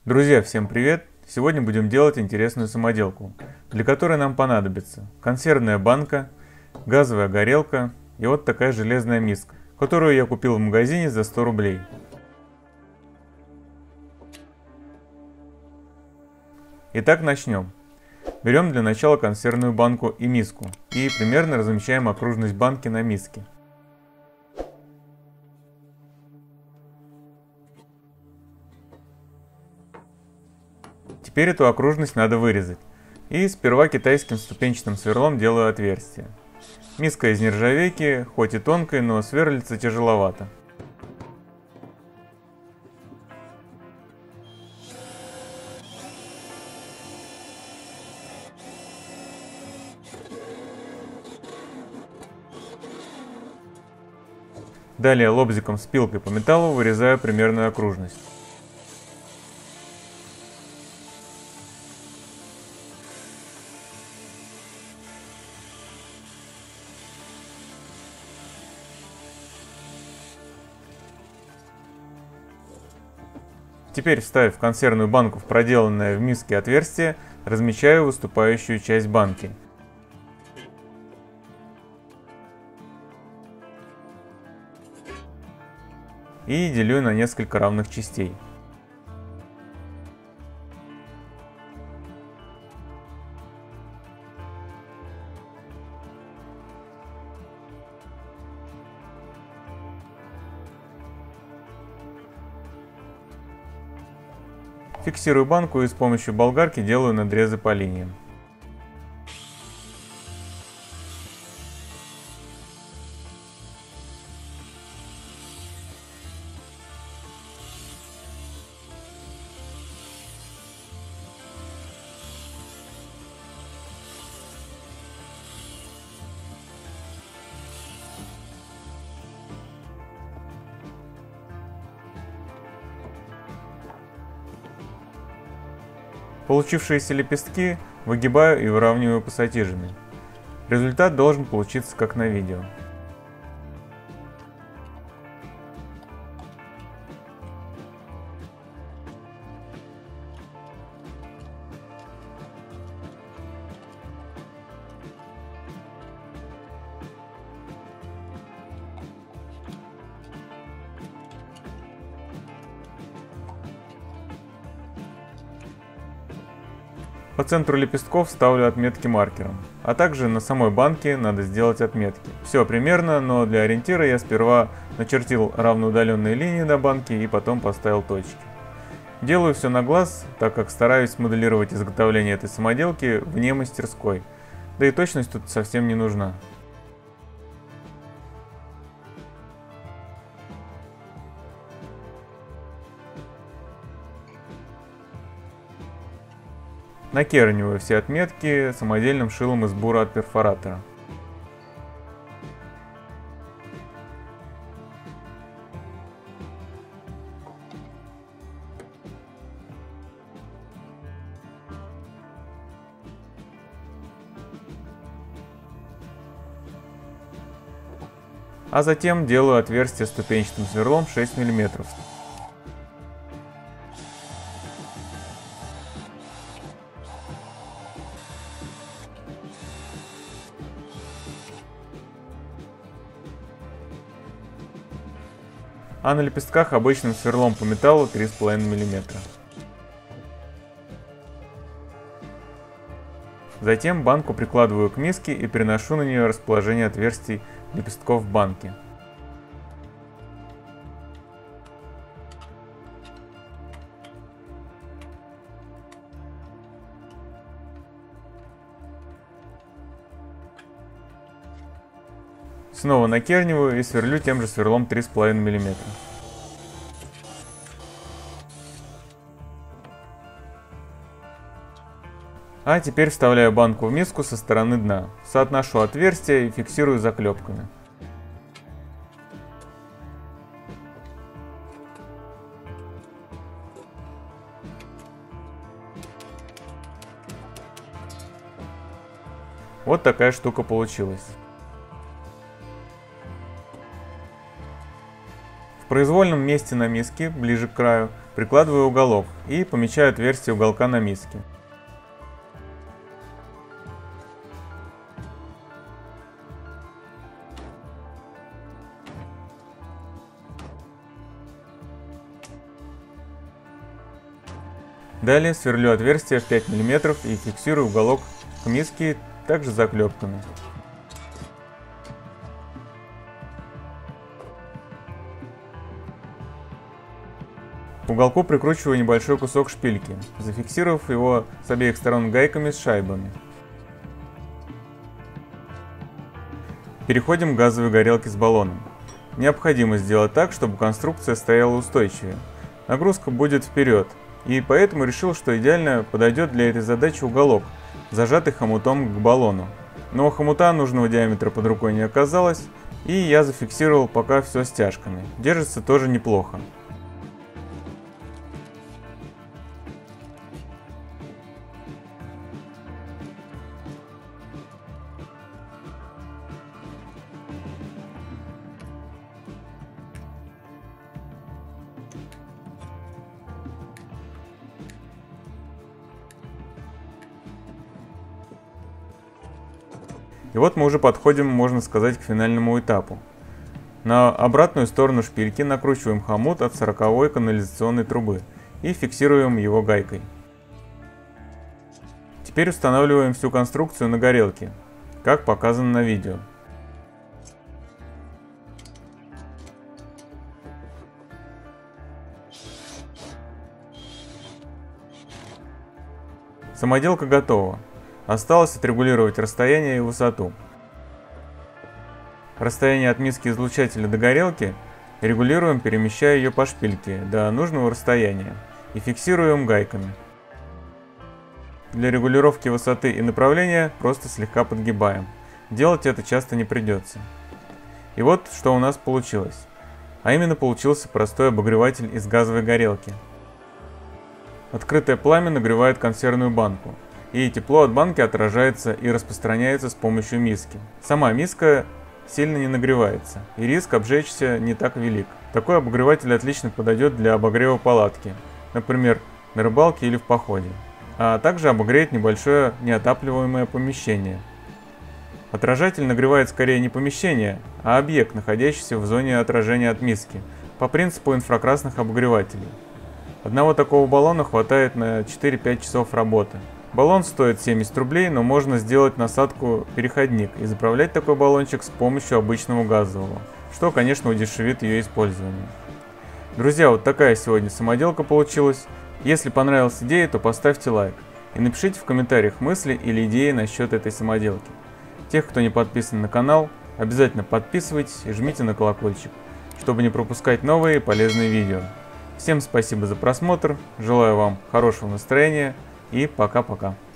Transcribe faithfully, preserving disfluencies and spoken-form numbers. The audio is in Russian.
Друзья, всем привет! Сегодня будем делать интересную самоделку, для которой нам понадобится консервная банка, газовая горелка и вот такая железная миска, которую я купил в магазине за сто рублей. Итак, начнем. Берем для начала консервную банку и миску и примерно размещаем окружность банки на миске. Теперь эту окружность надо вырезать. И сперва китайским ступенчатым сверлом делаю отверстие. Миска из нержавейки, хоть и тонкая, но сверлится тяжеловато. Далее лобзиком с пилкой по металлу вырезаю примерную окружность. Теперь, вставив консервную банку в проделанное в миске отверстие, размечаю выступающую часть банки. И делю на несколько равных частей. Фиксирую банку и с помощью болгарки делаю надрезы по линиям. Получившиеся лепестки выгибаю и выравниваю пассатижами. Результат должен получиться как на видео. По центру лепестков ставлю отметки маркером, а также на самой банке надо сделать отметки. Все примерно, но для ориентира я сперва начертил равноудаленные линии на банке и потом поставил точки. Делаю все на глаз, так как стараюсь смоделировать изготовление этой самоделки вне мастерской, да и точность тут совсем не нужна. Накерниваю все отметки самодельным шилом из бура от перфоратора. А затем делаю отверстие ступенчатым сверлом шесть миллиметров. А на лепестках обычным сверлом по металлу три с половиной миллиметра. Затем банку прикладываю к миске и переношу на нее расположение отверстий лепестков банки. Снова накерниваю и сверлю тем же сверлом три с половиной миллиметра. А теперь вставляю банку в миску со стороны дна, соотношу отверстия и фиксирую заклепками. Вот такая штука получилась. В произвольном месте на миске, ближе к краю, прикладываю уголок и помечаю отверстие уголка на миске. Далее сверлю отверстие в пять миллиметров и фиксирую уголок к миске также заклепками. К уголку прикручиваю небольшой кусок шпильки, зафиксировав его с обеих сторон гайками с шайбами. Переходим к газовой горелке с баллоном. Необходимо сделать так, чтобы конструкция стояла устойчивее. Нагрузка будет вперед, и поэтому решил, что идеально подойдет для этой задачи уголок, зажатый хомутом к баллону. Но хомута нужного диаметра под рукой не оказалось, и я зафиксировал пока все стяжками. Держится тоже неплохо. И вот мы уже подходим, можно сказать, к финальному этапу. На обратную сторону шпильки накручиваем хомут от сороковой канализационной трубы и фиксируем его гайкой. Теперь устанавливаем всю конструкцию на горелке, как показано на видео. Самоделка готова. Осталось отрегулировать расстояние и высоту. Расстояние от миски излучателя до горелки регулируем, перемещая ее по шпильке до нужного расстояния и фиксируем гайками. Для регулировки высоты и направления просто слегка подгибаем. Делать это часто не придется. И вот что у нас получилось. А именно получился простой обогреватель из газовой горелки. Открытое пламя нагревает консервную банку, и тепло от банки отражается и распространяется с помощью миски. Сама миска сильно не нагревается, и риск обжечься не так велик. Такой обогреватель отлично подойдет для обогрева палатки, например, на рыбалке или в походе, а также обогреет небольшое неотапливаемое помещение. Отражатель нагревает скорее не помещение, а объект, находящийся в зоне отражения от миски, по принципу инфракрасных обогревателей. Одного такого баллона хватает на четыре-пять часов работы. Баллон стоит семьдесят рублей, но можно сделать насадку переходник и заправлять такой баллончик с помощью обычного газового, что, конечно, удешевит ее использование. Друзья, вот такая сегодня самоделка получилась. Если понравилась идея, то поставьте лайк и напишите в комментариях мысли или идеи насчет этой самоделки. Тех, кто не подписан на канал, обязательно подписывайтесь и жмите на колокольчик, чтобы не пропускать новые и полезные видео. Всем спасибо за просмотр, желаю вам хорошего настроения и пока-пока.